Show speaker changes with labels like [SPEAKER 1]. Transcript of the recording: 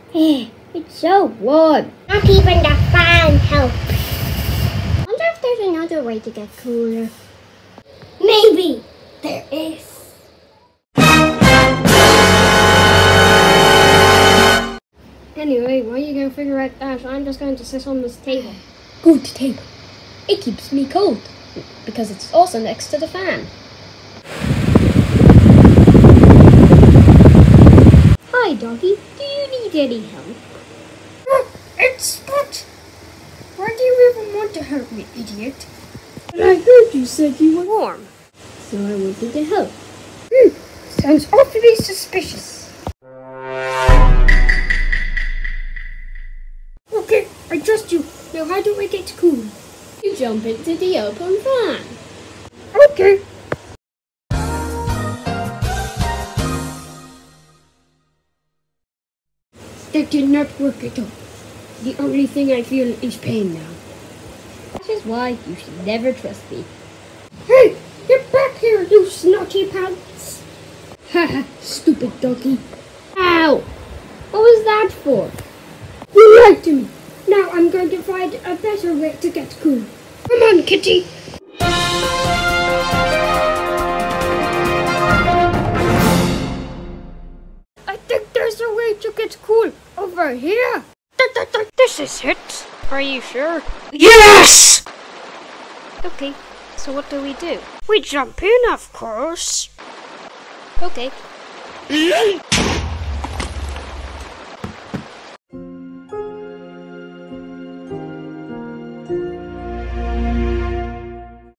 [SPEAKER 1] It's so warm.
[SPEAKER 2] Not even the fan helps.
[SPEAKER 1] I wonder if there's another way to get cooler.
[SPEAKER 2] Maybe there is.
[SPEAKER 1] Anyway, while you go figure out that, I'm just going to sit on this table.
[SPEAKER 3] Good table. It keeps me cold because it's also next to the fan.
[SPEAKER 1] Hi, doggy. Do you need any help?
[SPEAKER 3] It's Spot. Why do you even want to help me, idiot? But I heard you said you were warm.
[SPEAKER 1] So I wanted to help.
[SPEAKER 3] Sounds awfully suspicious. Okay, I trust you. Now how do we get cool?
[SPEAKER 1] You jump into the open fan.
[SPEAKER 3] Okay. That did not work at all. The only thing I feel is pain now.
[SPEAKER 1] That is why you should never trust me.
[SPEAKER 3] Hey, get back here, you snotty pants! Haha, stupid doggy.
[SPEAKER 1] Ow! What was that for?
[SPEAKER 3] You lied to me. Now I'm going to find a better way to get cool. Come on, kitty. I think there's a way to get cool over here.
[SPEAKER 4] This is it. Are you sure?
[SPEAKER 3] Yes!
[SPEAKER 4] Okay, so what do?
[SPEAKER 3] We jump in, of course.
[SPEAKER 4] Okay.